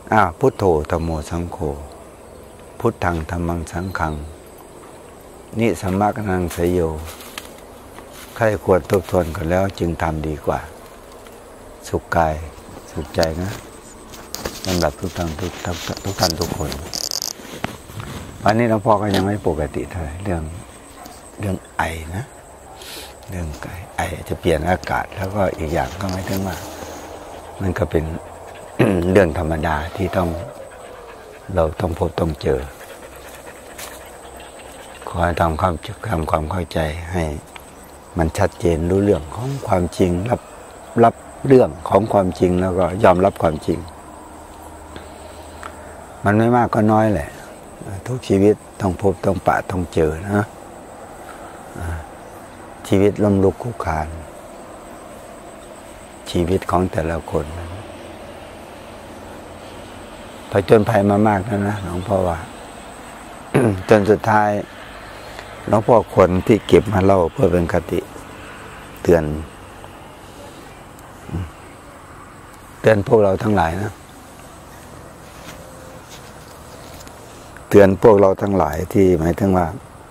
พุทโธธัมโมสังโฆพุทธังธัมมังสังฆังนิสัมมะกนังสยโยใครควรทบทวนกันแล้วจึงทำดีกว่าสุขกายสุขใจนะสำหรับทุกท่านทุกคนวันนี้หลวงพ่อก็ยังไม่ปกติเท่าไหร่เรื่องไอนะเรื่องไอจะเปลี่ยนอากาศแล้วก็อีกอย่างก็ไม่ถึงว่ามันก็เป็น เรื่องธรรมดาที่เราต้องพบต้องเจอขอให้ทำความเข้าใจให้มันชัดเจนรู้เรื่องของความจริงรับเรื่องของความจริงแล้วก็ยอมรับความจริงมันไม่มากก็น้อยแหละทุกชีวิตต้องพบต้องปะต้องเจอนะชีวิตล้มลุกคลุกคลานชีวิตของแต่ละคนผจญภัยมามากแล้วนะหลวงพ่อว่า จนสุดท้ายหลวงพ่อควรที่เก็บมาเล่าเพื่อเป็นคติเตือนพวกเราทั้งหลายนะเตือนพวกเราทั้งหลายที่หมายถึงว่า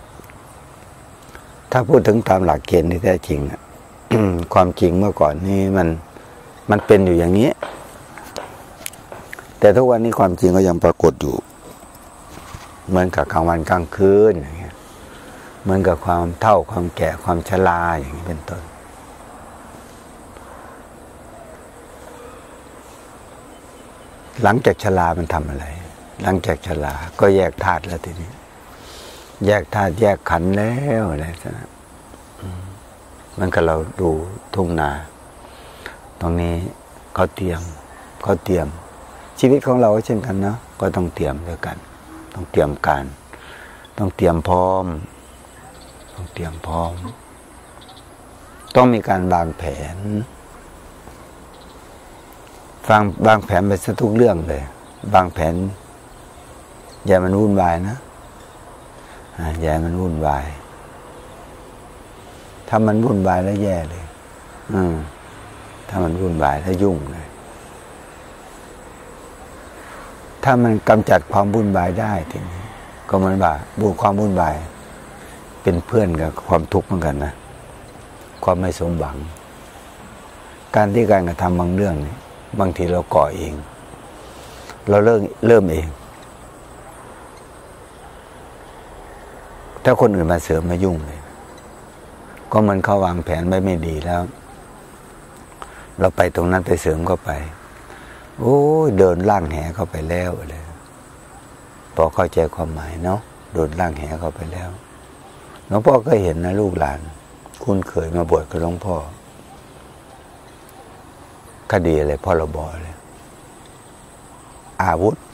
ถ้าพูดถึงตามหลักเกณฑ์ที่แท้จริง ความจริงเมื่อก่อนนี้มันเป็นอยู่อย่างนี้แต่ทุกวันนี้ความจริงก็ยังปรากฏอยู่เหมือนกับกลางวันกลางคืนอย่างเงี้ยเหมือนกับความเฒ่าความแก่ความชราอย่างนี้เป็นต้นหลังจากชรามันทำอะไรหลังจากชราก็แยกธาตุแล้วทีนี้แยกธาตุแยกขันธ์แล้วอะไรซะมันก็เราดูทุ่งนาตรงนี้เขาเตรียมชีวิตของเราก็เช่นกันเนาะก็ต้องเตรียมด้วยกันต้องเตรียมการต้องเตรียมพร้อมต้องมีการวางแผนวางแผนไปซะทุกเรื่องเลยวางแผนอย่ามันวุ่นวายนะอย่ามันวุ่นวายถ้ามันวุ่นวายแล้วแย่เลยถ้ามันวุ่นวายแล้วยุ่งเลยถ้ามันกำจัดความวุ่นวายได้ทีนี้ก็มันว่าความวุ่นวายเป็นเพื่อนกับความทุกข์เหมือนกันนะความไม่สมหวังการกระทำบางเรื่องนี่บางทีเราก่อเองเราเริ่มเองถ้าคนอื่นมาเสริมมายุ่งเลยก็มันเขาวางแผนไว้ไม่ดีแล้วเราไปตรงนั้นไปเสริมเข้าไปโอ้ยเดินล่างแหเข้าไปแล้วเลยพอเข้าใจความหมายเนาะโดนล่างแหเข้าไปแล้วหลวงพ่อก็เห็นนะลูกหลานคุ้นเคยมาบวชกับหลวงพ่อคดีอะไรพรบเลยอาวุธ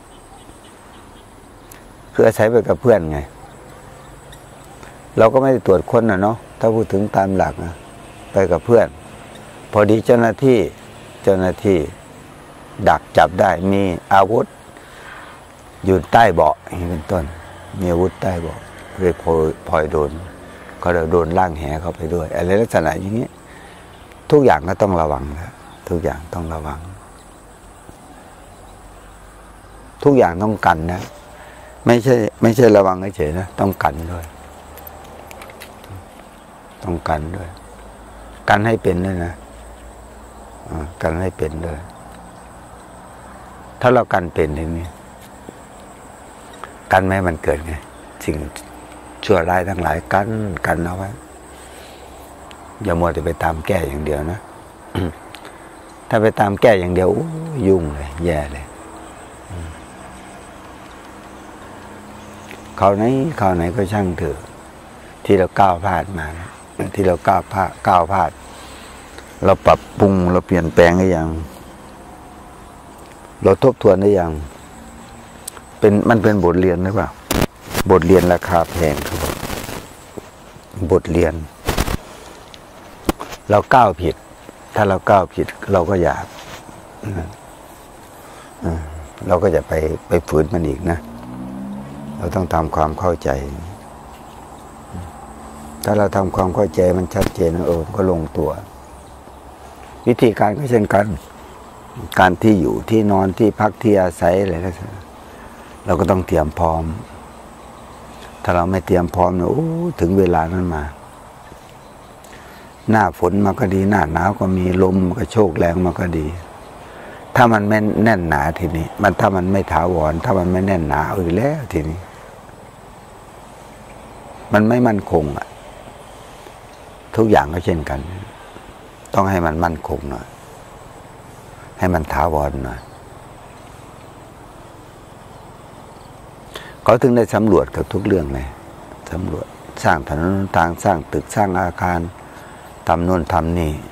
คืออาศัยไปกับเพื่อนไงเราก็ไม่ได้ตรวจค้นนะเนาะถ้าพูดถึงตามหลักนะไปกับเพื่อนพอดีเจ้าหน้าที่ดักจับได้มีอาวุธอยู่ใต้เบาะอย่างนี้เป็นต้นมีอาวุธใต้เบาะเลยพลอยโดนก็เลยโดนล่างแหเข้าไปด้วยอะไรลักษณะอย่างนี้ทุกอย่างก็ต้องระวังนะทุกอย่างต้องระวังทุกอย่างต้องกันนะไม่ใช่ระวังเฉยๆนะต้องกันด้วยต้องกันด้วยกันให้เป็นด้วยนะกันให้เป็นด้วยถ้าเรากันเป็นทีนี้กันไม่ให้มันเกิดไงสิ่งชั่วร้ายทั้งหลายกันเอาไว้อย่ามัวแต่ไปตามแก้อย่างเดียวนะ ถ้าไปตามแก้อย่างเดียวยุ่งเลยแย่เลยคราวไหนก็ช่างเถอะที่เราก้าวพลาดมานะที่เราก้าวพลาดเราปรับปรุงเราเปลี่ยนแปลงได้ยังเราทบทวนได้ยังมันเป็นบทเรียนหรือเปล่าบทเรียนราคาแพงครับบทเรียนเราก้าวผิดถ้าเราก้าวผิดเราก็อย่าเราก็จะไปฝืนมันอีกนะเราต้องทำความเข้าใจถ้าเราทำความเข้าใจมันชัดเจนก็ลงตัววิธีการก็เช่นกันการที่อยู่ที่นอนที่พักที่อาศัยอะไรก็เราก็ต้องเตรียมพร้อมถ้าเราไม่เตรียมพร้อมเนี่ยถึงเวลานั้นมาหน้าฝนมาก็ดีหน้าหนาวก็มีลมก็โชกแรงมาก็ดีถ้ามันไม่แน่นหนาทีนี้ถ้ามันไม่ถาวรถ้ามันไม่แน่นหนาอีกแล้วทีนี้มันไม่มั่นคงอ่ะทุกอย่างก็เช่นกันต้องให้มันมั่นคงหน่อยให้มันถาวรหน่อยเขาถึงได้สำรวจกับทุกเรื่องเลยสำรวจสร้างถนนทางสร้างตึกสร้างอาคารทำโน่นทำนี่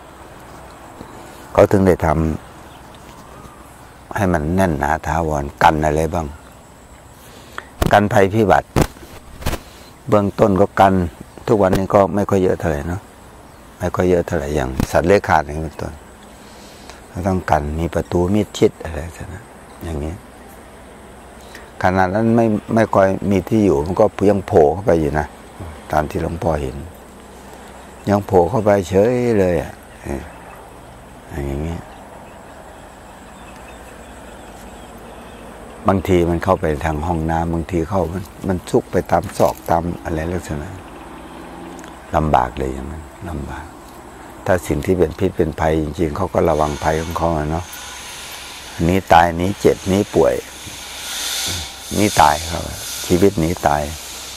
เขาถึงได้ทำให้มันแน่นหนาถาวรกันอะไรบ้างกันภัยพิบัติเบื้องต้นก็กันทุกวันนี้ก็ไม่ค่อยเยอะเท่าไหร่เนาะไม่ค่อยเยอะเท่าไหร่อย่างสัตว์เลื้อยคลานอย่างนี้เป็นต้นเราต้องกันมีประตูมิดชิดอะไรสักนะอย่างนี้ขนาดนั้นไม่ค่อยมีที่อยู่มันก็ยังโผล่เข้าไปอยู่นะตามที่หลวงพ่อเห็นยังโผล่เข้าไปเฉยเลยอ่ะอย่างนี้บางทีมันเข้าไปทางห้องน้ำบางทีเข้ามันซุกไปตามซอกตามอะไรลักษณะลำบากเลยอย่างนั้นลำบากถ้าสิ่งที่เป็นพิษเป็นภัยจริงๆเขาก็ระวังภัยของเขาเนาะนี้ตายนี้เจ็บนี้ป่วยนี้ตายเขาชีวิตนี้ตาย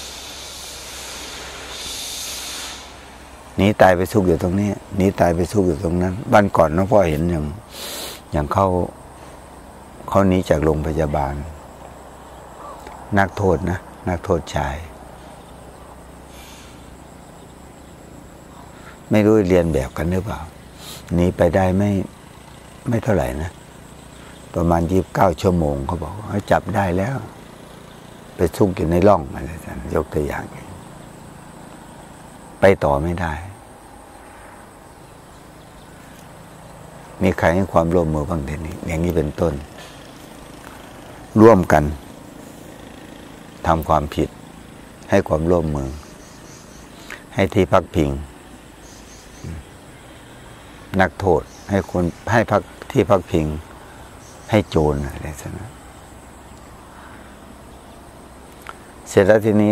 นี้ตายไปซุกอยู่ตรงนี้นี้ตายไปซุกอยู่ตรงนั้นบ้านก่อนหลวงพ่อเห็นอย่างเขาหนีจากโรงพยาบาลนักโทษนะนักโทษชายไม่รู้เรียนแบบกันหรือเปล่าหนีไปได้ไม่เท่าไหร่นะประมาณ29 ชั่วโมงเขาบอกเขาจับได้แล้วไปซุกอยู่ในร่องอะไรสักยกตัวอย่างไปต่อไม่ได้มีใครให้ความร่วมมือบ้างทีนี้อย่างนี้เป็นต้นร่วมกันทำความผิดให้ความร่วมมือให้ที่พักพิงนักโทษให้พักที่พักพิงให้โจรอะไรสักนะเสร็จแล้วทีนี้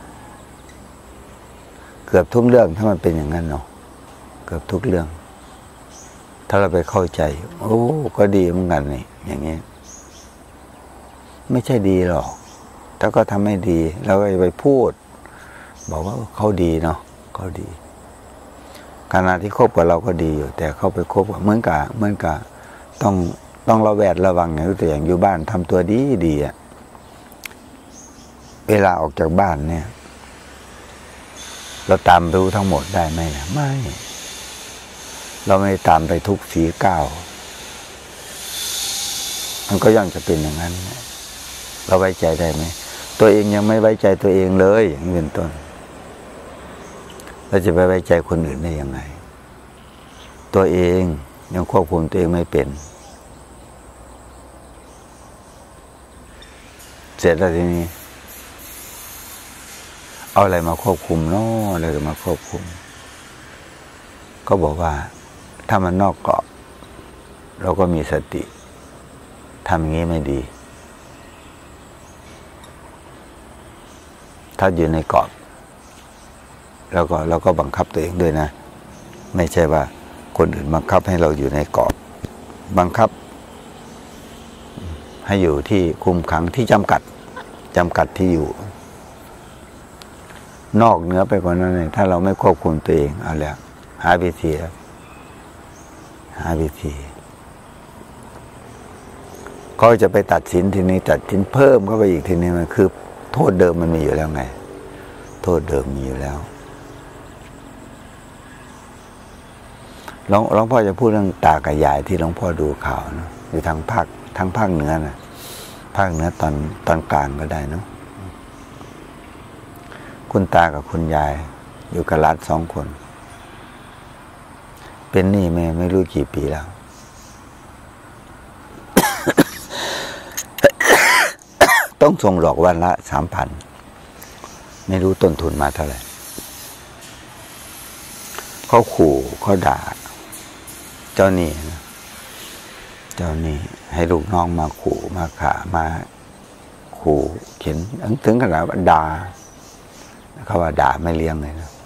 เกือบทุกเรื่องถ้ามันเป็นอย่างนั้นเนาะเกือบทุกเรื่องถ้าเราไปเข้าใจก็ดีเหมือนกันนี่อย่างนี้ไม่ใช่ดีหรอกถ้าก็ทำไม่ดีเราก็ไปพูดบอกว่าเขาดีเนาะเขาดีขณะที่คบกับเราก็ดีอยู่แต่เขาไปคบกับเหมือนกับต้องระแวดระวังอย่างตัวอย่างอยู่บ้านทำตัวดีอ่ะเวลาออกจากบ้านเนี่ยเราตามรู้ทั้งหมดได้ไหมนะไม่เราไม่ตามไปทุกฝีก้าวมันก็ย่อมจะเป็นอย่างนั้นเราไว้ใจได้ไหมตัวเองยังไม่ไว้ใจตัวเองเลยอย่างนี้เป็นต้นเราจะไปไว้ใจคนอื่นได้ยังไงตัวเองยังควบคุมตัวเองไม่เป็นเสร็จแล้วทีนี้เอาอะไรมาควบคุมเนาะอะไรมาควบคุมก็บอกว่าถ้ามันนอกเกาะเราก็มีสติทำอย่างนี้ไม่ดีถ้าอยู่ในเกาะเราก็บังคับตัวเองด้วยนะไม่ใช่ว่าคนอื่นบังคับให้เราอยู่ในเกาะบังคับให้อยู่ที่คุมขังที่จำกัดที่อยู่นอกเหนือไปกว่านั้นถ้าเราไม่ควบคุมตัวเองเอาแล้วหาวิธีก็จะไปตัดสินทีนี้ตัดสินเพิ่มเข้าไปอีกทีนี้มันคือโทษเดิมมันมีอยู่แล้วไงโทษเดิมมีอยู่แล้วหลวงพ่อจะพูดเรื่องตากับยายที่หลวงพ่อดูข่าวนะอยู่ทางภาคเหนือนะภาคเหนือตอนกลางก็ได้เนาะคุณตากับคุณยายอยู่กับหลาน2 คนเป็นหนี้แม่ไม่รู้กี่ปีแล้ว ต้องส่งดอกวันละ 3,000 ไม่รู้ต้นทุนมาเท่าไหร่เขาขู่เขาด่าเจ้าหนี้นะเจ้านี่ให้ลูกน้องมาขู่มาขามาขู่เข็นถึงขนาดว่าด่าเขาว่าด่าไม่เลี้ยงเลยนะ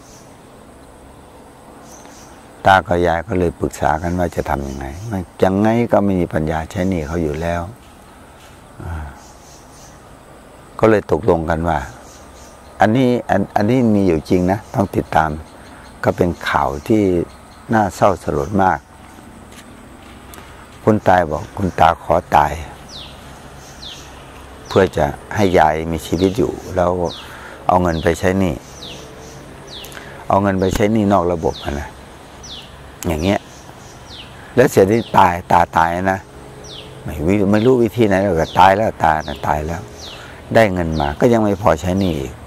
ตากับยายก็เลยปรึกษากันว่าจะทำยังไงยังไงก็ไม่มีปัญญาใช้หนี้เขาอยู่แล้วก็เลยตกลงกันว่าอันนี้มีอยู่จริงนะต้องติดตามก็เป็นข่าวที่น่าเศร้าสลดมากคุณตายบอกคุณตาขอตายเพื่อจะให้ยายมีชีวิตอยู่แล้วเอาเงินไปใช้หนี้เอาเงินไปใช้หนี้นอกระบบนะอย่างเงี้ยแล้วเสียที่ตายนะไม่รู้วิธีไหนหรอกตายแล้วตายแล้วได้เงินมาก็ยังไม่พอใช้หนี้อีก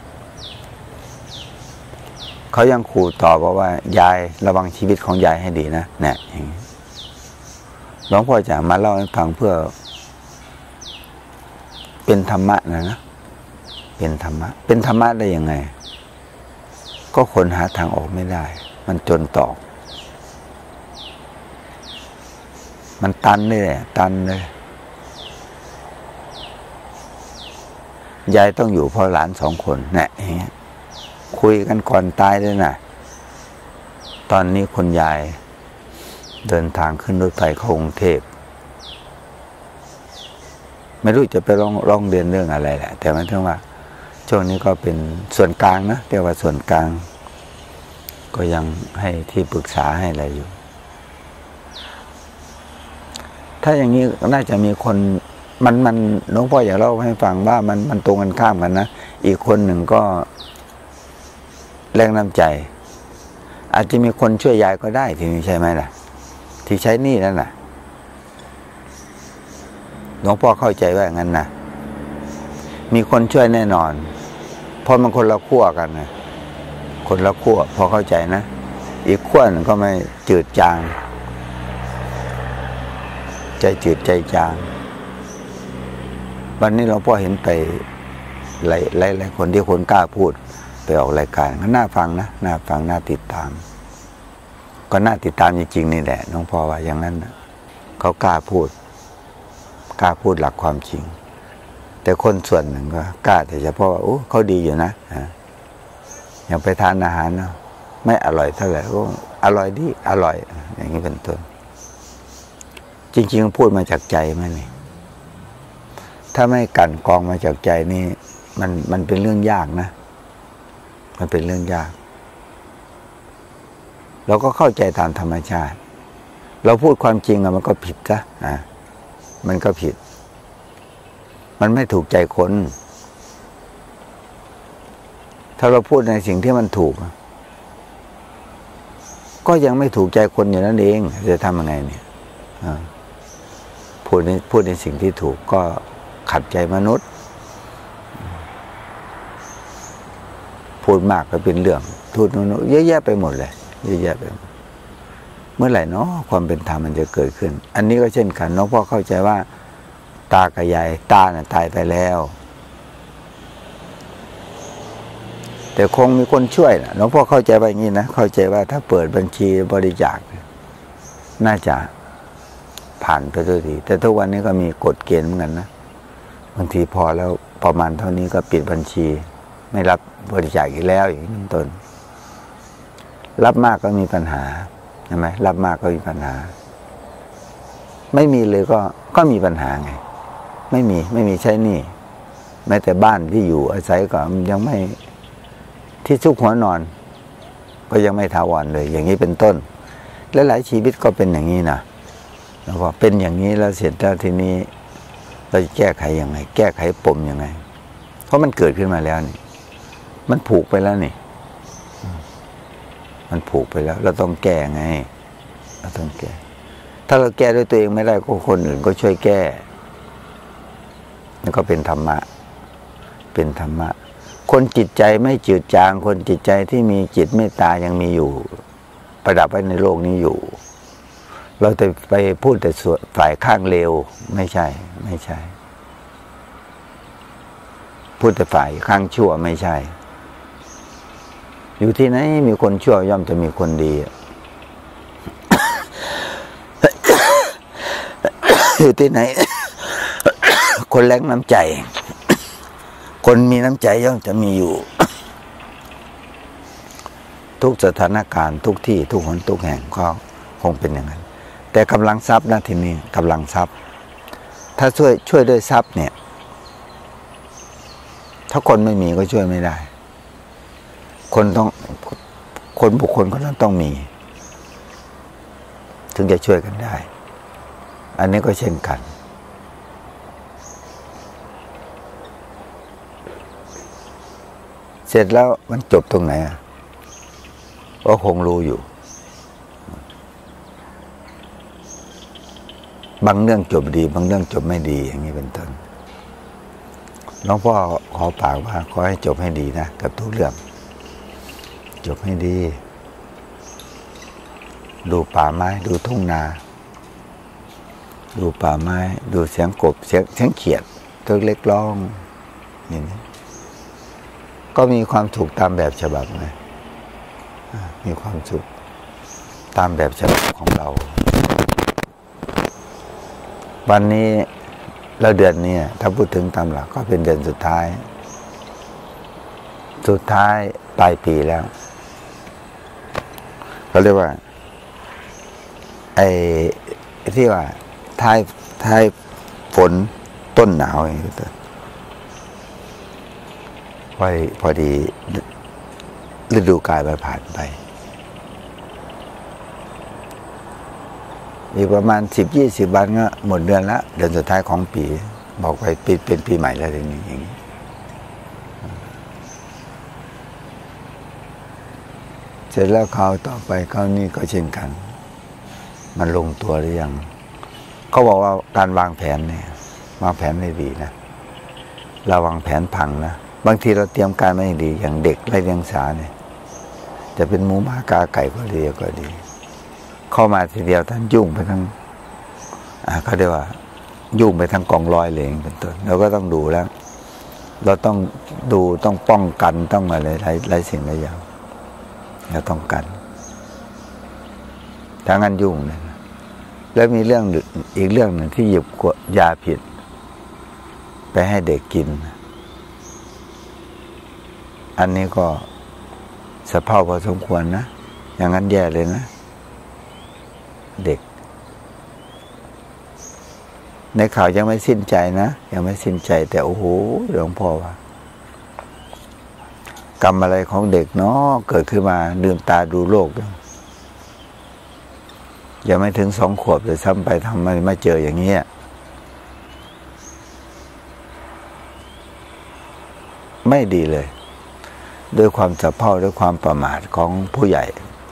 เขายังขู่ต่อบอกว่ายายระวังชีวิตของยายให้ดีนะเนี่ยอย่างนี้หลวงพ่อจะมาเล่าให้ฟังเพื่อเป็นธรรมะนะเป็นธรรมะได้ยังไงก็คนหาทางออกไม่ได้มันจนตอกมันตันเลยตันเลยยายต้องอยู่เพราะหลาน2 คนเนี่ยอย่างเงี้ยคุยกันก่อนตายเลยนะตอนนี้คุณยายเดินทางขึ้นรถไฟเข้ากรุงเทพไม่รู้จะไปร้องเรียนเรื่องอะไรแหละแต่มันถึงว่าช่วงนี้ก็เป็นส่วนกลางนะเรียกว่าส่วนกลางก็ยังให้ที่ปรึกษาให้อะไรอยู่ถ้าอย่างนี้น่าจะมีคนมันหลวงพ่ออยากเล่าให้ฟังว่ามันตรงกันข้ามกันนะอีกคนหนึ่งก็แรงน้ำใจอาจจะมีคนช่วยยายก็ได้ทีนี้ใช่ไหมล่ะที่ใช้หนี้นั่นน่ะหลวงพ่อเข้าใจว่าอย่างนั้นนะมีคนช่วยแน่นอนเพราะมันคนละขั้วกันนะคนละขั้วพอเข้าใจนะอีกขั้วหนึ่งก็ไม่จืดจางใจจืดใจจางวันนี้หลวงพ่อเห็นไปหลายคนที่คนกล้าพูดไปออกรายการก็น่าฟังนะน่าฟังน่าติดตามก็น่าติดตามจริงๆนี่แหละหลวงพ่อว่าอย่างนั้นนะเขากล้าพูดหลักความจริงแต่คนส่วนหนึ่งก็กล้าแต่เฉพาะว่าโอ้เขาดีอยู่นะอย่างไปทานอาหารนะไม่อร่อยเท่าไหร่ก็อร่อยดีอร่อยอย่างนี้เป็นต้นจริงๆพูดมาจากใจไหมนี่ถ้าไม่กั่นกรองมาจากใจนี่มันเป็นเรื่องยากนะมันเป็นเรื่องยากเราก็เข้าใจตามธรรมชาติเราพูดความจริงมันก็ผิดซะมันก็ผิดมันไม่ถูกใจคนถ้าเราพูดในสิ่งที่มันถูกก็ยังไม่ถูกใจคนอยู่นั่นเองจะทำยังไงเนี่ยพูดในสิ่งที่ถูกก็ขัดใจมนุษย์พูดมากก็เป็นเรื่องพูดเยอะแยะไปหมดเลยเยอะแยะไปเมื่อไหร่เนาะความเป็นธรรมมันจะเกิดขึ้นอันนี้ก็เช่นกันน้องพ่อเข้าใจว่าตากับยายตาเนี่ยตายไปแล้วแต่คงมีคนช่วยนะน้องพ่อเข้าใจว่าอย่างนี้นะเข้าใจว่าถ้าเปิดบัญชีบริจาคน่าจะผ่านไปด้วยดีแต่ทุกวันนี้ก็มีกฎเกณฑ์เหมือนกันนะบางทีพอแล้วประมาณเท่านี้ก็ปิดบัญชีไม่รับบริจาคอีกแล้วอย่างนี้เป็นต้นรับมากก็มีปัญหาใช่ไหมรับมากก็มีปัญหาไม่มีเลยก็มีปัญหาไงไม่มีใช้หนี้แม้แต่บ้านที่อยู่อาศัยก็ยังไม่ที่ซุกหัวนอนก็ยังไม่ถาวรเลยอย่างนี้เป็นต้นและหลายชีวิตก็เป็นอย่างนี้นะแล้วพอเป็นอย่างนี้แล้วเสร็จแล้วทีนี้เราจะแก้ไขยังไงแก้ไขปมยังไงเพราะมันเกิดขึ้นมาแล้วนี่มันผูกไปแล้วนี่มันผูกไปแล้วเราต้องแก้ไงเราต้องแก้ถ้าเราแก้ด้วยตัวเองไม่ได้ก็คนอื่นก็ช่วยแก้นั่นก็เป็นธรรมะเป็นธรรมะคนจิตใจไม่จืดจางคนจิตใจที่มีจิตเมตตายังมีอยู่ประดับไว้ในโลกนี้อยู่เราจะไปพูดแต่ส่วนฝ่ายข้างเลวไม่ใช่พูดแต่ฝ่ายข้างชั่วไม่ใช่อยู่ที่ไหนมีคนชั่วย่อมจะมีคนดี ออยู่ที่ไหน คนแรงน้ำใจ คนมีน้ำใจย่อมจะมีอยู่ ทุกสถานการณ์ทุกที่ทุกหนทุกแห่งก็คงเป็นอย่างนั้นแต่กำลังทรัพย์นะทีนี้กำลังทรัพย์ถ้าช่วยด้วยทรัพย์เนี่ยถ้าคนไม่มีก็ช่วยไม่ได้คนบุคคลก็ต้องมีถึงจะช่วยกันได้อันนี้ก็เช่นกันเสร็จแล้วมันจบตรงไหนก็คงรู้อยู่บางเรื่องจบดีบางเรื่องจบไม่ดีอย่างนี้เป็นต้นหลวงพ่อขอปากว่าขอให้จบให้ดีนะกับทุกเรื่องจบให้ดีดูป่าไม้ดูทุ่งนาดูป่าไม้ดูเสียงกบเสียงเขียดตัวเล็กร้องนี่นะก็มีความสุขตามแบบฉบับไงมีความสุขตามแบบฉบับของเราวันนี้แล้วเดือนนี้ถ้าพูดถึงตามหลักก็เป็นเดือนสุดท้ายปลายปีแล้วเขาเรียกว่าไอ้ที่ว่าท้ายฝนต้นหนาวอย่างนี้พอดีฤดูกาลมันผ่านไปอีกประมาณ10-20 วันก็หมดเดือนละเดือนสุดท้ายของปีบอกไปเป็นปีใหม่แล้วทีนี้อย่างนี้เสร็จแล้วคราวต่อไปคราวนี้ก็เช่นกันมันลงตัวหรือยังเขาบอกว่าการวางแผนเนี่ยวางแผนไม่ดีนะเราวางแผนพังนะบางทีเราเตรียมการไม่ดีอย่างเด็กไร้เดียงสาเนี่ยจะเป็นหมูหมากาไก่ก็ดีเข้ามาทีเดียวท่านยุ่งไปทั้งเขาเรียกว่ายุ่งไปทั้งกองร้อยเลยเป็นต้นเราก็ต้องดูแล้วเราต้องดูต้องป้องกันต้องอะไรหลายสิ่งหลายอย่างเราต้องกันถ้างั้นยุ่งเลยแล้วมีเรื่องอีกเรื่องหนึ่งที่หยิบยาผิดไปให้เด็กกินอันนี้ก็สะเพร่าพอสมควรนะอย่างนั้นแย่เลยนะเด็กในข่าวยังไม่สิ้นใจนะยังไม่สิ้นใจแต่โอ้โหหลวงพ่อว่ากรรมอะไรของเด็กเนาะเกิดขึ้นมาลืมตาดูโลกยังไม่ถึง2 ขวบเลยซ้ำไปทำไมมาเจออย่างนี้ไม่ดีเลยด้วยความสะเพร่าด้วยความประมาทของผู้ใหญ่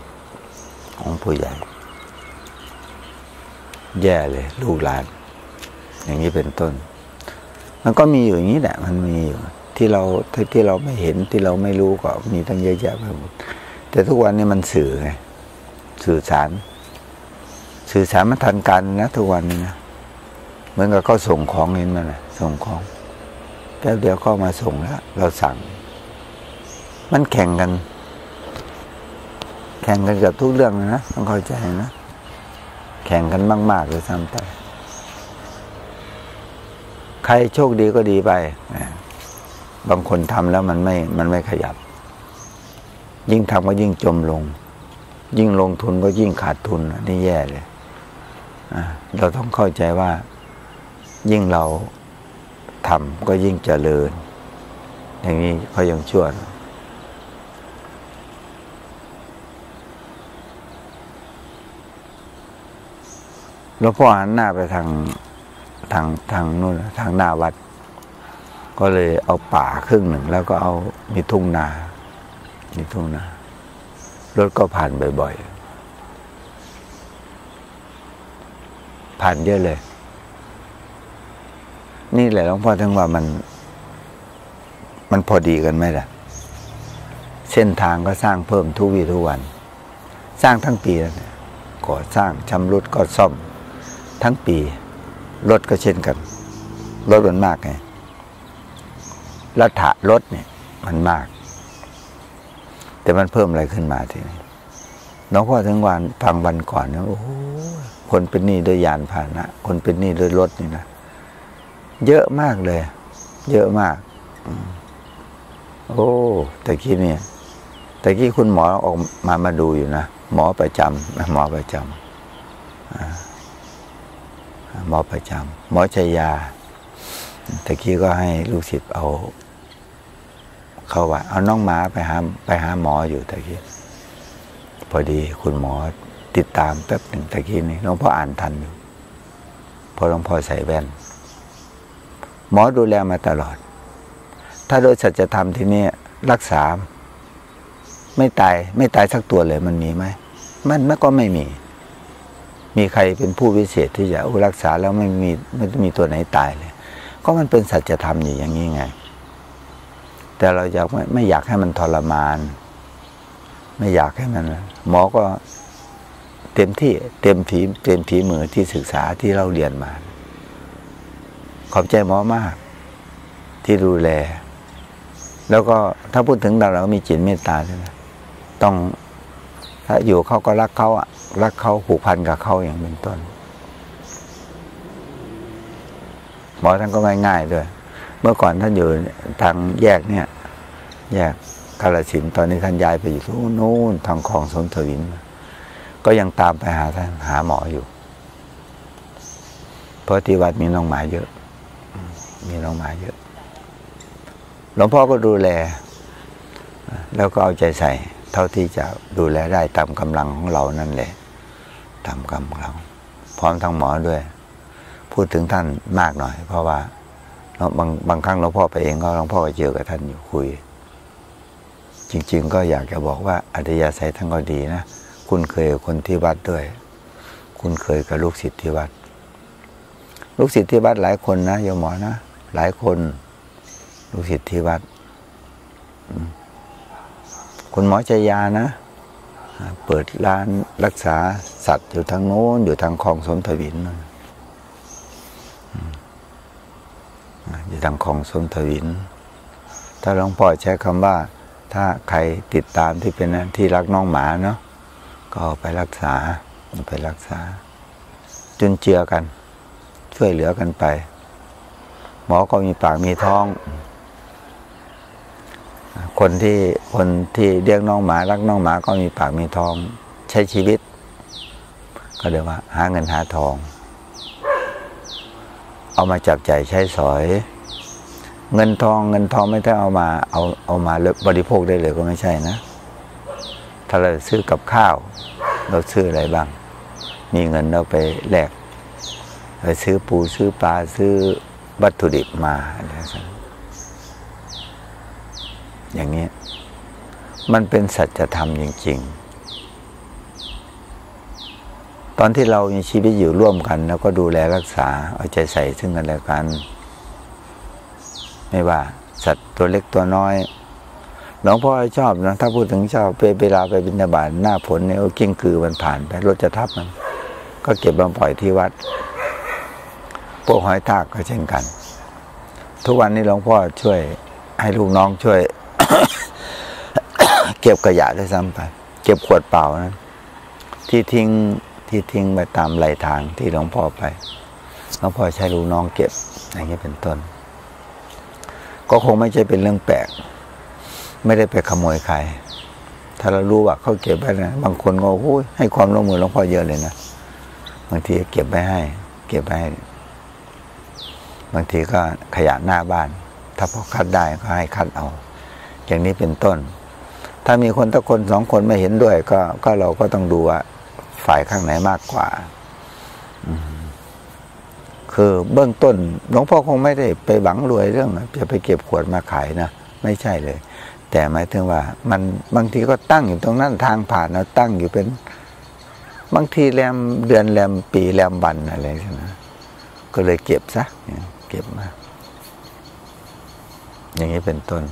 แย่เลยลูกหลานอย่างนี้เป็นต้นมันก็มีอยู่อย่างนี้แหละมันมีอยู่ที่เราไม่เห็นที่เราไม่รู้ก็มีตั้งเยอะแยะไปหมดแต่ทุกวันนี้มันสื่อไงสื่อสารมันทันกันนะทุกวันนี้นะเหมือนกับเขาส่งของเห็นไหมนะส่งของแป๊บเดียวก็มาส่งแล้วเราสั่งมันแข่งกันกับทุกเรื่องนะต้องเข้าใจนะแข่งกันมากๆเลยซ้ำไปใครโชคดีก็ดีไปบางคนทำแล้วมันไม่ขยับยิ่งทำก็ยิ่งจมลงยิ่งลงทุนก็ยิ่งขาดทุนนี่แย่เลยเราต้องเข้าใจว่ายิ่งเราทำก็ยิ่งเจริญอย่างนี้เขายังชั่วหลวงพ่อหันหน้าไปทางนู่นทางหน้าวัดก็เลยเอาป่าครึ่งหนึ่งแล้วก็เอามีทุ่งนารถก็ผ่านบ่อยๆผ่านเยอะเลยนี่แหละหลวงพ่อถึงว่ามันพอดีกันไหมล่ะเส้นทางก็สร้างเพิ่มทุกวี่ทุกวันสร้างทั้งปีแล้วเนี่ยก่อสร้างชำรุดก็ซ่อมทั้งปีรถก็เช่นกันรถมันมากไงแล้วรถเนี่ยมันมากแต่มันเพิ่มอะไรขึ้นมาทีนี้หลวงพ่อถึงฟังวันก่อนนะโอ้โหคนเป็นหนี้ด้วยยานพาหนะคนเป็นหนี้ด้วยรถนี่นะเยอะมากเลยเยอะมากโอ้แต่กี้คุณหมอออกมาดูอยู่นะหมอประจำหมอประจำหมอประจำหมอชัยยาแต่กี้ก็ให้ลูกศิษย์เขาว่าเอาน้องหมาไปหาหมออยู่แต่กี้พอดีคุณหมอติดตามแป๊บหนึ่งแต่กี้นี่หลวงพ่ออ่านทันอยู่พอหลวงพ่อใส่แว่นหมอดูแลมาตลอดถ้าโดยสัจธรรมที่นี่รักษาไม่ตายสักตัวเลยมันมีไหมมันก็ไม่มีใครเป็นผู้วิเศษที่จะรักษาแล้วไม่มีตัวไหนตายเลยก็มันเป็นสัจธรรมอย่างนี้ไงแต่เราไม่อยากให้มันทรมานไม่อยากให้มันหมอก็เต็มฝีมือที่ศึกษาที่เราเรียนมาขอบใจหมอมากที่ดูแลแล้วก็ถ้าพูดถึงเรามีจิตเมตตาใช่ไหมต้องถ้าอยู่เขาก็รักเขาผูกพันกับเขาอย่างเป็นต้นหมอท่านก็ง่ายๆด้วยเมื่อก่อนท่านอยู่ทางแยกกาฬสินธุ์ตอนนี้ท่านย้ายไปอยู่ที่โน่นทางคลองสมทวินก็ยังตามไปหาท่านหาหมออยู่เพราะที่วัดมีน้องหมาเยอะหลวงพ่อก็ดูแลแล้วก็เอาใจใส่เท่าที่จะดูแลได้ตามกำลังของเรานั่นแหละตามกำลังพร้อมทั้งหมอด้วยพูดถึงท่านมากหน่อยเพราะว่าบางครั้งหลวงพ่อไปเองก็หลวงพ่อก็เจอกับท่านอยู่คุยจริงๆก็อยากจะบอกว่าอัธยาศัยท่านก็ดีนะคุ้นเคยกับคนที่วัดด้วยคุ้นเคยกับลูกศิษย์ที่วัดหลายคนนะโยมหมอนะหลายคนลูกศิษย์ที่วัดคุณหมอชัยยานะเปิดร้านรักษาสัตว์อยู่ทางโน้นอยู่ทางคลองสมทวินอยู่ทางคลองสมทวินถ้าหลวงพ่อใช้คำว่าถ้าใครติดตามที่เป็นที่รักน้องหมาเนาะก็ไปรักษาจุนเจือกันช่วยเหลือกันไปหมอก็มีปากมีท้องคนที่เลี้ยงน้องหมารักน้องหมาก็มีปากมีท้องใช้ชีวิตก็เรียกว่าหาเงินหาทองเอามาจับจ่ายใช้สอยเงินทองไม่ได้เอามาบริโภคได้เลยก็ไม่ใช่นะถ้าเราซื้อกับข้าวเราซื้ออะไรบ้างมีเงินเราไปแลกไปซื้อปูซื้อปลาซื้อวัตถุดิบมาอะไรสักอย่างนี้มันเป็นสัจธรรมจริงๆตอนที่เรามีชีวิตอยู่ร่วมกันแล้วก็ดูแลรักษาเอาใจใส่ซึ่งกันและกันไม่ว่าสัตว์ตัวเล็กตัวน้อยหลวงพ่อชอบนะถ้าพูดถึงชอบเวลาไปบิณฑบาตหน้าฝนเนี่ยกิ้งกือมันผ่านไปรถจะทับมันก็เก็บมาปล่อยที่วัดพวกหอยทากก็เช่นกันทุกวันนี้หลวงพ่อช่วยให้ลูกน้องช่วย เก็บขยะด้วยซ้ำไปเก็บขวดเปล่านั้นที่ทิ้งไปตามไหลทางที่หลวงพ่อไปหลวงพ่อใช้ลูกน้องเก็บอย่างนี้เป็นต้นก็คงไม่ใช่เป็นเรื่องแปลกไม่ได้ไปขโมยใครถ้าเรารู้ว่าเขาเก็บไว้นะบางคนก็ให้ความร่วมมือหลวงพ่อเยอะเลยนะบางทีเก็บไว้ให้บางทีก็ขยะหน้าบ้านถ้าพอคัดได้ก็ให้คัดเอาอย่างนี้เป็นต้นถ้ามีคนถ้าคนสองคนไม่เห็นด้วยก็เราก็ต้องดูว่าฝ่ายข้างไหนมากกว่าคือเบื้องต้นหลวงพ่อคงไม่ได้ไปหวังรวยเรื่องจะไปเก็บขวดมาขายนะไม่ใช่เลยแต่หมายถึงว่ามันบางทีก็ตั้งอยู่ตรงนั้นทางผ่านนะตั้งอยู่เป็นบางทีแรมเดือนแรมปีแรมวันอะไรใช่ไหมก็เลยเก็บซะเก็บมาอย่างนี้เป็นต้น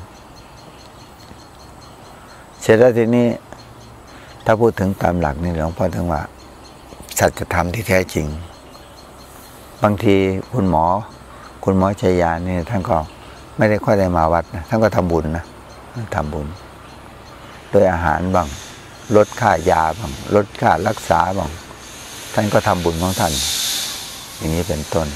เสร็จแล้วทีนี้ถ้าพูดถึงตามหลักนี่หลวงพ่อถึงว่าสัจธรรมที่แท้จริงบางทีคุณหมอชัยยาเนี่ยท่านก็ไม่ได้ค่อยได้มาวัดนะท่านก็ทำบุญนะทำบุญโดยอาหารบ้างลดค่ายาบ้างลดค่ารักษาบ้างท่านก็ทำบุญของท่านอย่างนี้เป็นต้น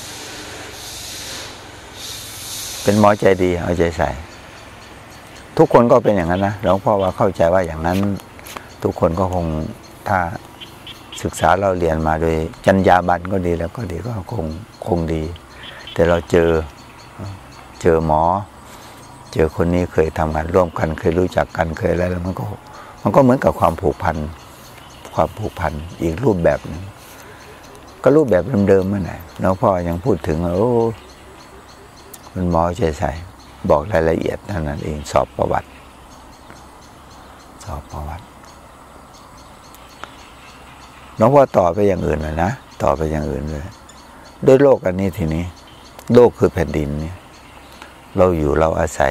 เป็นหมอใจดีเอาใจใส่ทุกคนก็เป็นอย่างนั้นนะหลวงพ่อว่าเข้าใจว่าอย่างนั้นทุกคนก็คงถ้าศึกษาเราเรียนมาโดยจรรยาบรรณก็ดีแล้วก็ดีก็คงดีแต่เราเจอหมอเจอคนนี้เคยทำงานร่วมกันเคยรู้จักกันเคยอะไรแล้วมันก็เหมือนกับความผูกพันอีกรูปแบบนึงก็รูปแบบเดิมๆนั่นแหละหลวงพ่อยังพูดถึงโอ้คุณหมอใจใส่บอกรายละเอียดนั่นเองสอบประวัติหลวงพ่อต่อไปอย่างอื่นเลยนะต่อไปอย่างอื่นเลยด้วยโลกอันนี้ทีนี้โลกคือแผ่นดินนี่เราอยู่เราอาศัย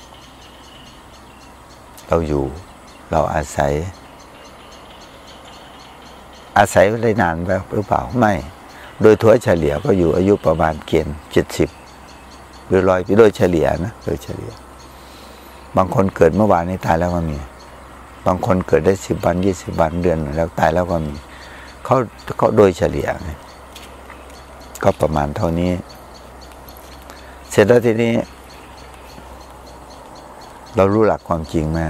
เราอาศัยได้นานหรือเปล่าไม่โดยทั่วเฉลี่ยก็อยู่อายุประมาณเกณฑ์70หรือ100ปีโดยเฉลี่ยนะโดยเฉลี่ยบางคนเกิดเมื่อวานนี้ตายแล้วก็มีบางคนเกิดได้10 วัน20 วันเดือนแล้วตายแล้วก็มีเขาโดยเฉลี่ยก็ประมาณเท่านี้เสร็จแล้วทีนี้เรารู้หลักความจริงไหม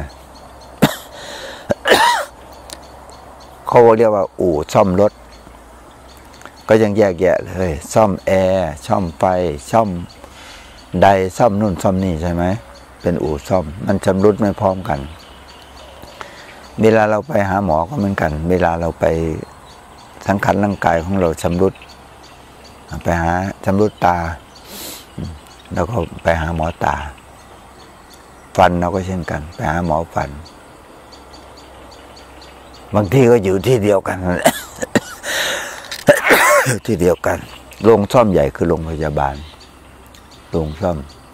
เขาเรียกว่าอู่ซ่อมรถก็ยังแยกแยะเลยซ่อมแอร์ซ่อมไฟซ่อมใดซ่อมนู่นซ่อมนี่ใช่ไหมเป็นอู่ซ่อมมันชำรุดไม่พร้อมกันเวลาเราไปหาหมอก็เหมือนกันเวลาเราไปสังขารร่างกายของเราชำรุดไปหาชำรุดตาแล้วก็ไปหาหมอตาฟันเราก็เช่นกันไปหาหมอฟันบางทีก็อยู่ที่เดียวกัน ที่เดียวกันโรงซ่อมใหญ่คือโรงพยาบาลโรงซ่อ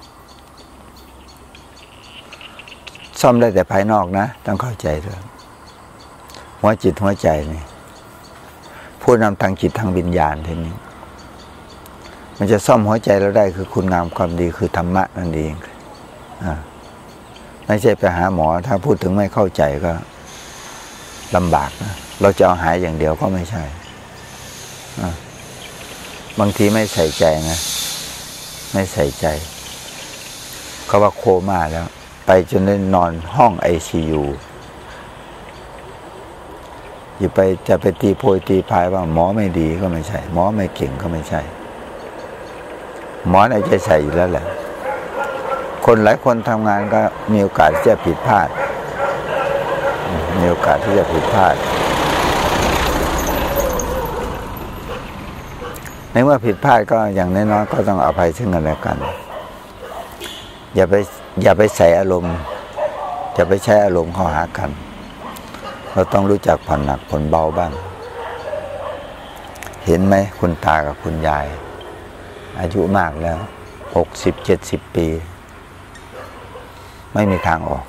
มได้แต่ภายนอกนะต้องเข้าใจด้วยหัวจิตหัวใจนี่ผู้นำทางจิตทางวิญญาณทีนี้มันจะซ่อมหัวใจเราได้คือคุณงามความดีคือธรรมะนั่นเองไม่ใช่ไปหาหมอถ้าพูดถึงไม่เข้าใจก็ลำบากนะเราจะเอาหายอย่างเดียวก็ไม่ใช่บางทีไม่ใส่ใจนะไม่ใส่ใจเขาว่าโคม่าแล้วไปจนได้นอนห้อง ICU จะไปตีโพยตีพายว่าหมอไม่ดีก็ไม่ใช่หมอไม่เก่งก็ไม่ใช่หมอในใจใส่อยู่แล้วแหละคนหลายคนทำงานก็มีโอกาสที่จะผิดพลาดมีโอกาสที่จะผิดพลาดในเมื่อผิดพลาดก็อย่างน้อยๆก็ต้องอภัยซึ่งกันและกันอย่าไปใส่อารมณ์อย่าไปใช้อารมณ์เข้าหากันเราต้องรู้จักผ่อนหนักผ่อนเบาบ้างเห็นไหมคุณตากับคุณยายอายุมากแล้ว60-70 ปีไม่มีทางออก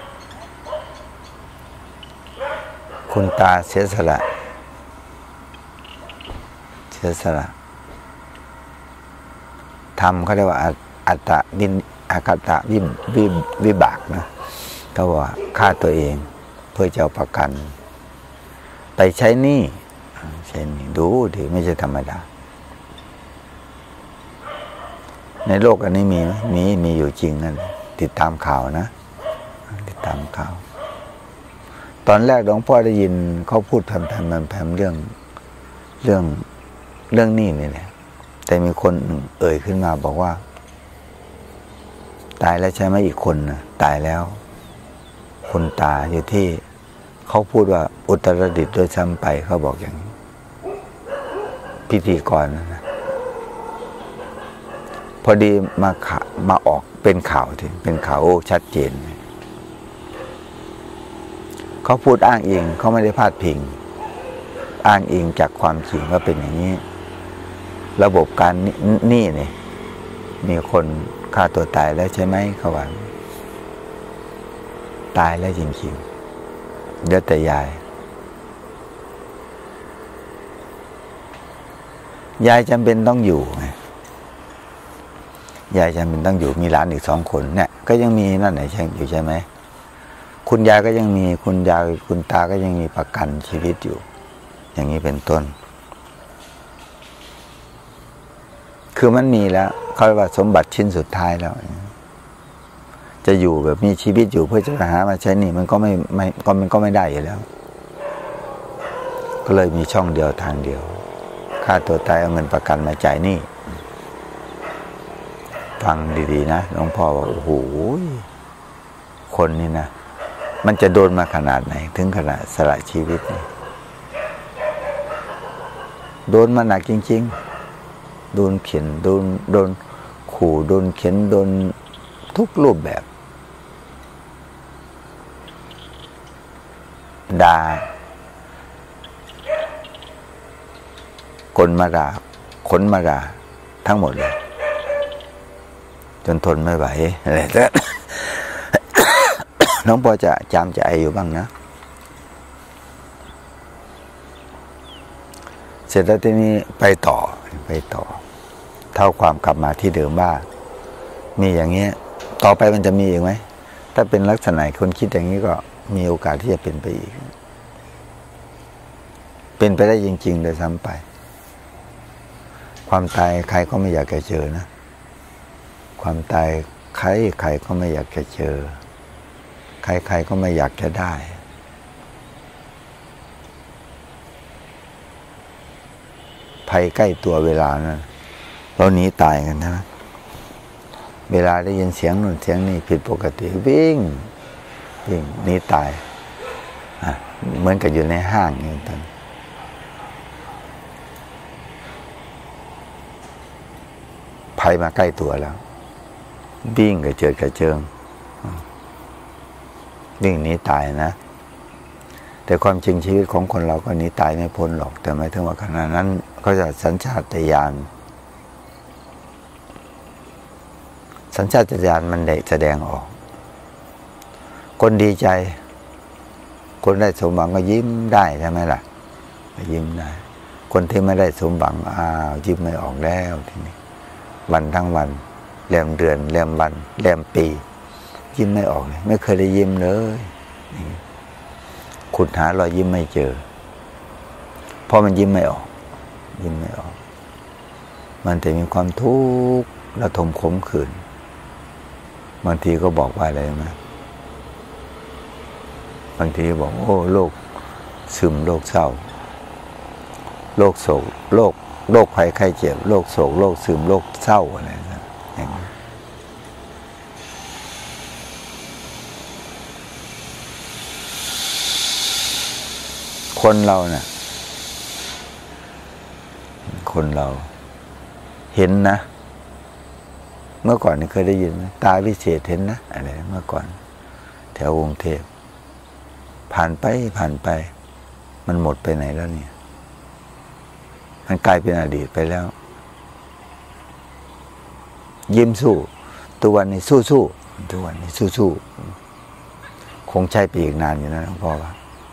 คุณตาเสียสละทำเขาเรียกว่าอัตตะวิบากนะเขาว่าฆ่าตัวเองเพื่อจะเอาประกันไปใช้หนี้ดูดิไม่ใช่ธรรมดาในโลกอันนี้มีไหมมีอยู่จริงนั่นติดตามข่าวนะติดตามข่าวตอนแรกหลวงพ่อได้ยินเขาพูดแผ่มเรื่องหนี้นี่แหละแต่มีคนเอ่ยขึ้นมาบอกว่าตายแล้วใช่ไหมอีกคนนะตายแล้วคุณตาอยู่ที่เขาพูดว่าอุตรดิตถ์โดยซ้ำไปเขาบอกอย่างนี้พิธีกรนะพอดีมาออกเป็นข่าวที่เป็นข่าวชัดเจนเขาพูดอ้างอิงเขาไม่ได้พาดพิงอ้างอิงจากความจริงว่าเป็นอย่างนี้ระบบการหนี้เนี่ยมีคนฆ่าตัวตายแล้วใช่ไหมเขาว่าตายแล้วจริงๆเหลือแต่ยายจำเป็นต้องอยู่ไงยายจำเป็นต้องอยู่มีหลานอีก2 คนเนี่ยก็ยังมีนั่นไหนอยู่ใช่ไหมคุณยายก็ยังมีคุณยายคุณตาก็ยังมีประกันชีวิตอยู่ อย่างนี้เป็นต้น คือมันมีแล้วเขาเรียกว่าสมบัติชิ้นสุดท้ายแล้วจะอยู่แบบมีชีวิตอยู่เพื่อจะหามาใช้นี่มันก็ไม่ได้อยู่แล้วก็เลยมีช่องเดียวทางเดียวฆ่าตัวตายเอาเงินประกันมาจ่ายหนี้ฟังดีๆนะหลวงพ่อบอกโอ้โหคนนี่นะมันจะโดนมาขนาดไหนถึงขนาดสละชีวิตนี่โดนมาหนักจริงๆโดนเข็นโดนขู่โดนเข็นโดนทุกรูปแบบด่าคนมาด่าคนมาด่าทั้งหมดเลยจนทนไม่ไหวอะไรแต่ น้องปอจะจำใจอยู่บ้างนะเสร็จแล้วทีนี้ไปต่อเท่าความกลับมาที่เดิมว่ามีอย่างเงี้ยต่อไปมันจะมีอีกไหมถ้าเป็นลักษณะคนคิดอย่างนี้ก็มีโอกาสที่จะเป็นไปอีกเป็นไปได้จริงๆเลยซ้ำไปความตายใครก็ไม่อยากจะเจอนะความตายใครก็ไม่อยากจะเจอใครก็ไม่อยากจะได้ภัยใกล้ตัวเวลานั้นเราหนีตายกันนะเวลาได้ยินเสียงนู่นเสียงนี่ผิดปกติวิ่งหนีตายเหมือนกับอยู่ในห้างอย่างนั้นภัยมาใกล้ตัวแล้ววิ่งกระเจิงวิ่งหนีตายนะแต่ความจริงชีวิตของคนเราก็หนีตายไม่พ้นหรอกแต่ไม่ถึงว่าขณะนั้นก็จะสัญชาตญาณมันได้แสดงออกคนดีใจคนได้สมหวังก็ยิ้มได้ใช่ไหมล่ะยิ้มได้คนที่ไม่ได้สมหวังยิ้มไม่ออกแล้วทีนี้วันทั้งวันแรมเดือนแรมวันแรมปียิ้มไม่ออกเลยไม่เคยได้ยิ้มเลยขุดหารอยยิ้มไม่เจอเพราะมันยิ้มไม่ออกมันจะมีความทุกข์ระทมขมขื่นบางทีก็บอกว่าอะไรไหมบางทีบอกโอ้โรคซึมโรคเศร้าโรคโศกโรคภัยไข้เจ็บโรคโศกโรคซึมโรคเศร้าอะไรนะอย่างนี้คนเราเนี่ยคนเราเห็นนะเมื่อก่อนนี่เคยได้ยินไหมตาวิเศษเห็นนะอะไรเมื่อก่อนแถวกรุงเทพผ่านไปมันหมดไปไหนแล้วเนี่ยมันกลายเป็นอดีตไปแล้วยิ้มสู้ตัววันนี้สู้ทุกวันนี้สู้คงใช้ไปอีกนานอยู่นะหลวงพ่อว่า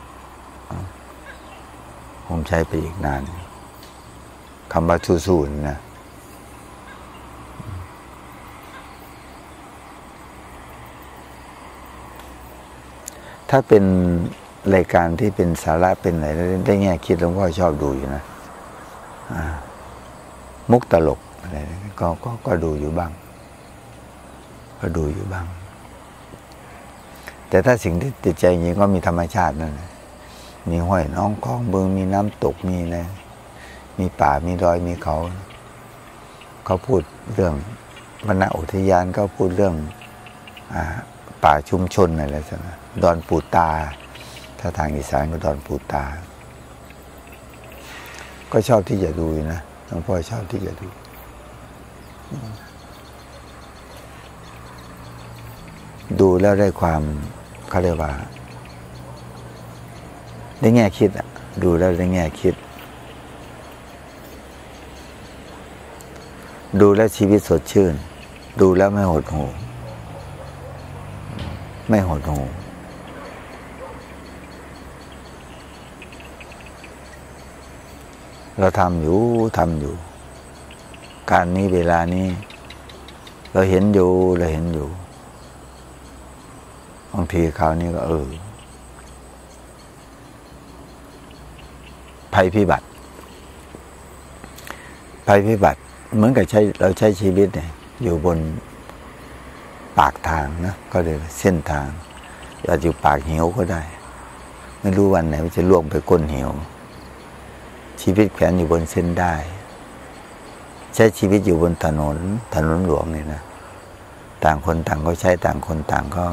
คงใช้ไปอีกนานคำว่าสู้นี่นะถ้าเป็นรายการที่เป็นสาระเป็นอะไรได้แง่คิดหลวงพ่อชอบดูอยู่นะมุกตลกอะไรก็ดูอยู่บ้างแต่ถ้าสิ่งที่ติดใจจริงก็มีธรรมชาตินั่นแหละมีห้วยน้องคลองบึงมีน้ำตกมีอะไรมีป่ามีดอยมีเขาพูดเรื่องวรรณอุทยานเขาพูดเรื่องป่าชุมชนอะไรสักนะดอนปูตาถ้าทางอีสานก็ดอนปูตาก็ชอบที่จะดูนะหลวงพ่อชอบที่จะดูแล้วได้ความเขาเรียกว่าได้แง่คิดดูแล้วได้แง่คิดดูแล้วชีวิตสดชื่นดูแล้วไม่หดหู่เราทำอยู่การนี้เวลานี้เราเห็นอยู่บางทีคราวนี้ก็ภัยพิบัติเหมือนกับเราใช้ชีวิตเนี่ยอยู่บนปากทางนะก็เลยเส้นทางอาจจะอยู่ปากเหวก็ได้ไม่รู้วันไหนมันจะล่วงไปก้นเหวชีวิตแขวนอยู่บนเส้นได้ใช้ชีวิตอยู่บนถนนหลวงนี่นะต่างคนต่างก็ใช้ต่างคนต่างก็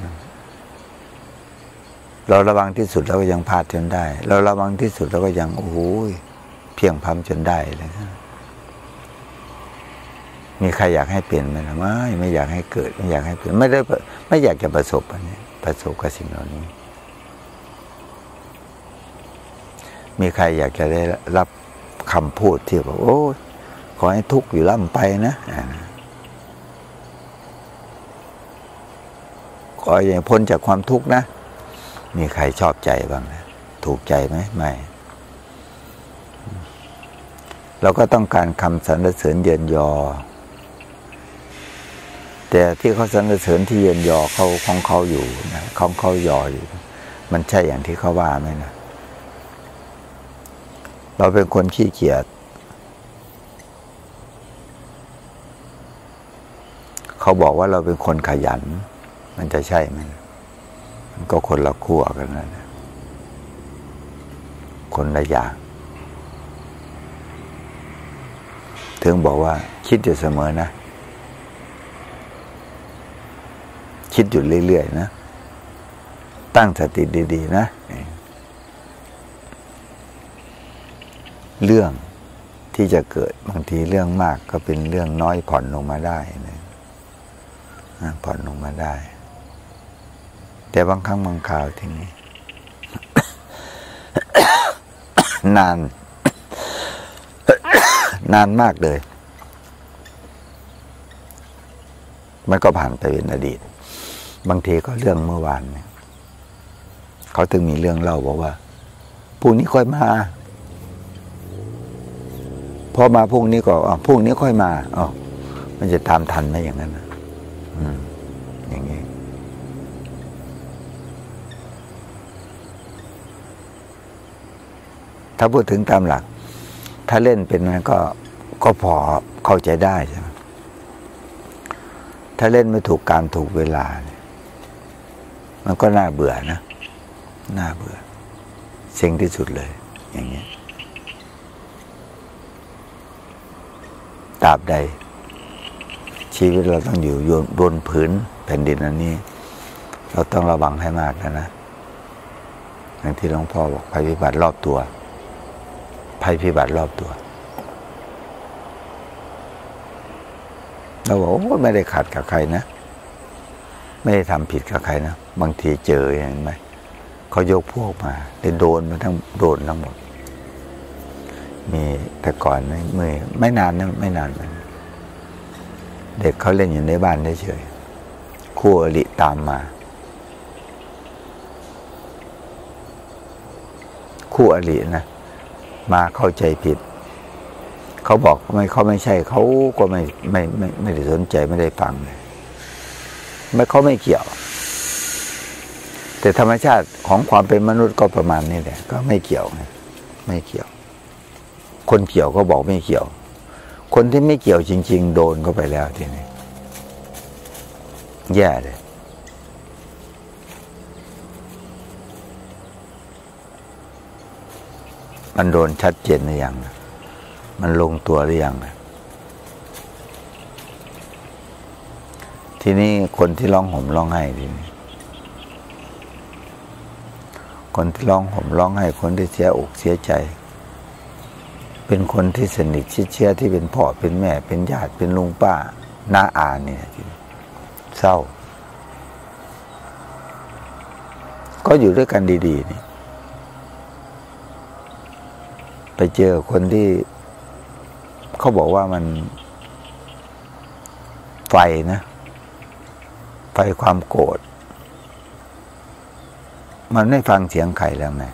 เราระวังที่สุดเราก็ยังพลาดจนได้เราระวังที่สุดเราก็ยังโอ้โหเพียงพำจนได้เลยครับมีใครอยากให้เปลี่ยนไหมล่ะไม่อยากให้เกิดไม่อยากให้เปลี่ยนไม่อยากจะประสบอันนี้ประสบกับสิ่งเหล่านี้มีใครอยากจะได้รับคำพูดที่บอกโอ้ขอให้ทุกข์อยู่ล่ำไปนะขออย่าพ้นจากความทุกข์นะมีใครชอบใจบ้างนะถูกใจไหมไม่เราก็ต้องการคำสรรเสริญเยินยอแต่ที่เขาสรรเสริญที่เยินยอเขาของเขาอยู่นะของเขายออยู่มันใช่อย่างที่เขาว่าไหมนะเราเป็นคนขี้เกียจเขาบอกว่าเราเป็นคนขยันมันจะใช่ไหมมันก็คนละขั้วกันนะคนละอย่างถึงบอกว่าคิดอยู่เสมอนะคิดอยู่เรื่อยๆนะตั้งสติดีๆนะเรื่องที่จะเกิดบางทีเรื่องมากก็เป็นเรื่องน้อยผ่อนลงมาได้นะผ่อนลงมาได้แต่บางครั้งบางคราวทีนี้ นานมากเลยมันก็ผ่านไปเป็นอดีตบางทีก็เรื่องเมื่อวานเนี่ยเขาถึงมีเรื่องเล่าบอกว่าพรุ่งนี้ค่อยมาพอมาพรุ่งนี้ก็พรุ่งนี้ค่อยมามันจะตามทันไหมอย่างนั้นนะอย่างนี้ถ้าพูดถึงตามหลักถ้าเล่นเป็นมันก็พอเข้าใจได้ใช่ไหมถ้าเล่นไม่ถูกการถูกเวลามันก็น่าเบื่อนะน่าเบื่อเซ็งที่สุดเลยอย่างนี้ตราบใดชีวิตเราต้องอยู่บนพื้นแผ่นดินอันนี้เราต้องระวังให้มากนะอย่างที่หลวงพ่อบอกภัยพิบัติรอบตัวภัยพิบัติรอบตัวเราบอกไม่ได้ขัดกับใครนะไม่ได้ทำผิดกับใครนะบางทีเจออย่างไหมเขายกพวกมาได้โดนทั้งหมดมีแต่ก่อนไม่นานนะไม่นานมันเด็กเขาเล่นอยู่ในบ้านเฉยๆคู่อริตามมาคู่อรินะมาเข้าใจผิดเขาบอกเขาไม่ใช่เขาก็ไม่ได้สนใจไม่ได้ฟังเลยเขาไม่เกี่ยวแต่ธรรมชาติของความเป็นมนุษย์ก็ประมาณนี้แหละก็ไม่เกี่ยวไม่เกี่ยวคนเกี่ยวก็บอกไม่เกี่ยวคนที่ไม่เกี่ยวจริงๆโดนเข้าไปแล้วทีนี้แย่เลยมันโดนชัดเจนหรือยังมันลงตัวหรือยังทีนี้คนที่ร้องห่มร้องไห้ทีนี้คนที่ร้องห่มร้องไห้คนที่เสียอกเสียใจเป็นคนที่สนิทชิดเชื้อที่เป็นพ่อเป็นแม่เป็นญาติเป็นลุงป้าน้าอาเนี่ยเศร้าก็อยู่ด้วยกันดีๆนี่ไปเจอคนที่เขาบอกว่ามันไฟนะไฟความโกรธมันไม่ฟังเสียงใครแล้วไง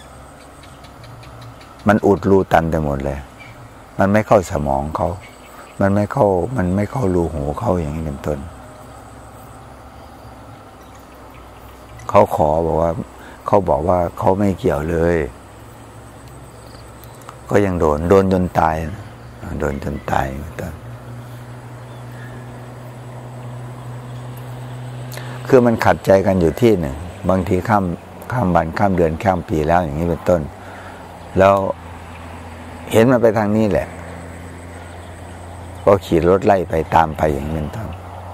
มันอุดรูตันไปหมดเลยมันไม่เข้าสมองเขามันไม่เข้ารูหูเขาอย่างนี้เป็นต้นเขาขอบอกว่าเขาไม่เกี่ยวเลยก็ยังโดนจนตายโดนจนตายคือมันขัดใจกันอยู่ที่หนึ่งบางทีข้ามวันข้ามเดือนข้ามปีแล้วอย่างนี้เป็นต้นแล้วเห็นมันไปทางนี้แหละก็ขี่รถไล่ไปตามไปอย่างนี้เป็นต้น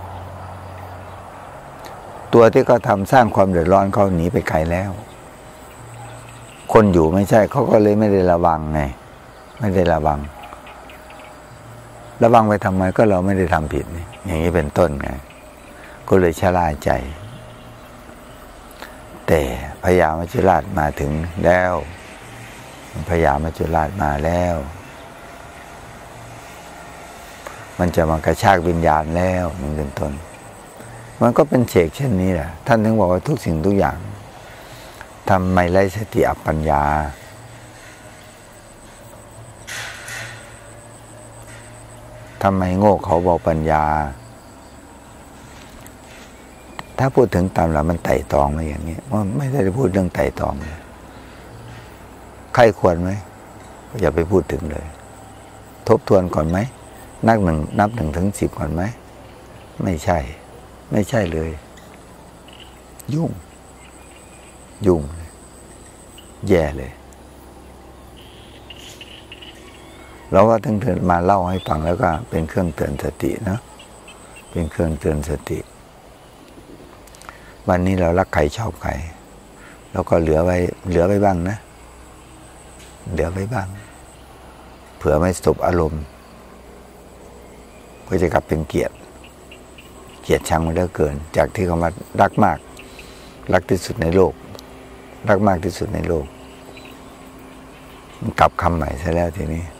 ตัวที่เขาทำสร้างความเดือดร้อนเขาหนีไปไกลแล้วคนอยู่ไม่ใช่เขาก็เลยไม่ได้ระวังไงไม่ได้ระวังไปทำไมก็เราไม่ได้ทำผิดนี่อย่างนี้เป็นต้นไงก็เลยชะล่าใจแต่พญามัจจุราชมาถึงแล้วพญามัจจุราชมาแล้วมันจะมากระชากวิญญาณแล้วมันเป็นต้นมันก็เป็นเฉกเช่นนี้แหละท่านถึงบอกว่าทุกสิ่งทุกอย่างทำไมไร้สติอัปปัญญาทำไมโง่เขาบอกปัญญาถ้าพูดถึงตามหลักมันไต่ตองมาอย่างนี้ว่าไม่ได้พูดเรื่องไต่ตองเลยใครควรไหมอย่าไปพูดถึงเลยทบทวนก่อนไหมนับหนึ่งถึง 10ก่อนไหมไม่ใช่เลยยุ่งแย่เลยเราว่าถึงมาเล่าให้ฟังแล้วก็เป็นเครื่องเตือนสตินะเป็นเครื่องเตือนสติวันนี้เรารักใครชอบใครเราก็เหลือไว้บ้างนะเหลือไว้บ้างเผื่อไม่สบอารมณ์ก็จะกลับเป็นเกลียดชังมันเหลือเกินจากที่เขามารักมากรักที่สุดในโลกรักมากที่สุดในโลกมันกลับคำใหม่ซะแล้วทีนี้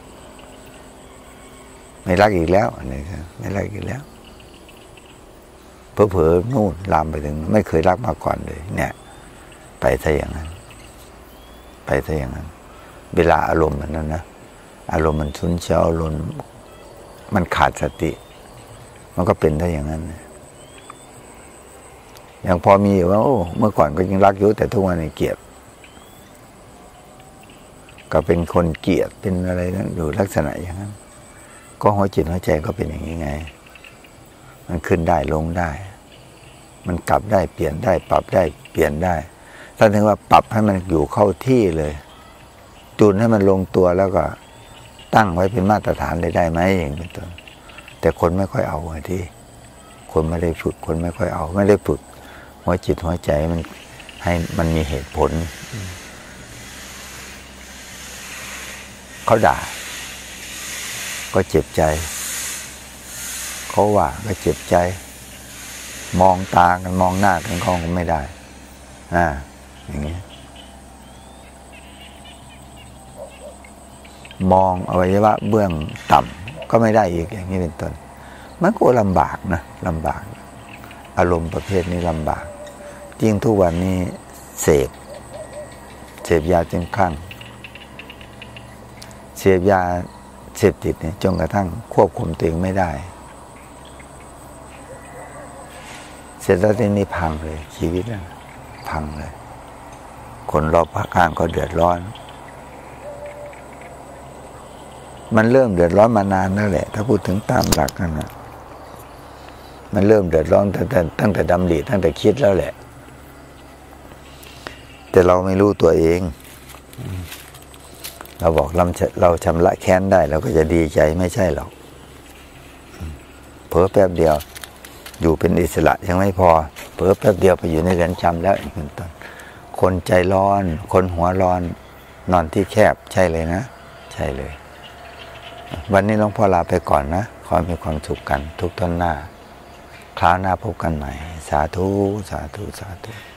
ไม่รักอีกแล้วอะไรครับไม่รักอีกแล้วเผลอๆนู่นลามไปถึงไม่เคยรักมาก่อนเลยเนี่ยไปซะอย่างนั้นเวลาอารมณ์มันนั้นนะอารมณ์มันชุนเฉียวอารมณ์มันขาดสติมันก็เป็นซะอย่างนั้นอย่างพอมีว่าโอ้เมื่อก่อนก็ยังรักอยู่แต่ทุกวันนี้เกลียดก็เป็นคนเกลียดเป็นอะไรนั้นอยู่ลักษณะอย่างนั้นก็หัวจิตหัวใจก็เป็นอย่างนี้ไงมันขึ้นได้ลงได้มันกลับได้เปลี่ยนได้ปรับได้เปลี่ยนได้ถ้าถึงว่าปรับให้มันอยู่เข้าที่เลยจูนให้มันลงตัวแล้วก็ตั้งไว้เป็นมาตรฐานเลยได้ไหมอย่างเป็นต้นแต่คนไม่ค่อยเอาที่คนไม่ได้ฝึกคนไม่ค่อยเอาไม่ได้ฝึกหัวจิตหัวใจมันให้มันมีเหตุผลเขาด่าก็เจ็บใจเขาว่าก็เจ็บใจมองตากันมองหน้ากันก็ไม่ได้อย่างนี้มองอวัยวะเบื้องต่ำก็ไม่ได้อีกอย่างนี้เป็นต้นมันก็ลำบากนะลำบากอารมณ์ประเภทนี้ลำบากจริงทุกวันนี้เสพยาจนคลั่งเสพยาเสพติดเนี่ยจนกระทั่งควบคุมตัวเองไม่ได้เสร็จแล้วทีนี้พังเลยชีวิตนั้นพังเลยคนรอบข้างก็เดือดร้อนมันเริ่มเดือดร้อนมานานแล้วแหละถ้าพูดถึงตามหลักกันนะมันเริ่มเดือดร้อนตั้งแต่ดำริตั้งแต่คิดแล้วแหละแต่เราไม่รู้ตัวเองเราบอกเราชำระแค้นได้เราก็จะดีใจไม่ใช่หรอกเผลอแป๊บเดียวอยู่เป็นอิสระยังไม่พอเผลอแป๊บเดียวไปอยู่ในเรือนจำแล้วอีกเป็นต้นคนใจร้อนคนหัวร้อนนอนที่แคบใช่เลยนะใช่เลยวันนี้หลวงพ่อลาไปก่อนนะขอให้มีความสุขกันทุกต้นหน้าคราวหน้าพบกันใหม่สาธุ